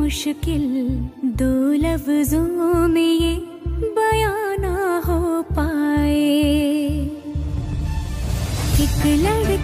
मुश्किल दो लफ्जों में ये बयां ना हो पाए। एक लड़की